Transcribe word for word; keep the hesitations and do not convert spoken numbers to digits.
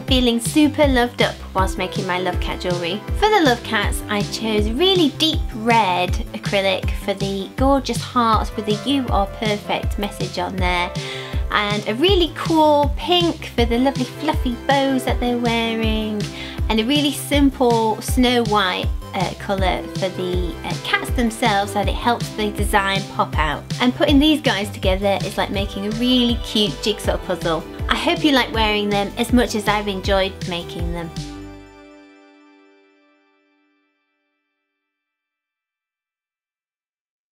feeling super loved up whilst making my Love Cat jewellery. For the Love Cats, I chose really deep red acrylic for the gorgeous hearts with a "You Are Perfect" message on there, and a really cool pink for the lovely fluffy bows that they're wearing, and a really simple snow white uh, colour for the uh, cats themselves, so that it helps the design pop out. And putting these guys together is like making a really cute jigsaw puzzle. I hope you like wearing them as much as I've enjoyed making them.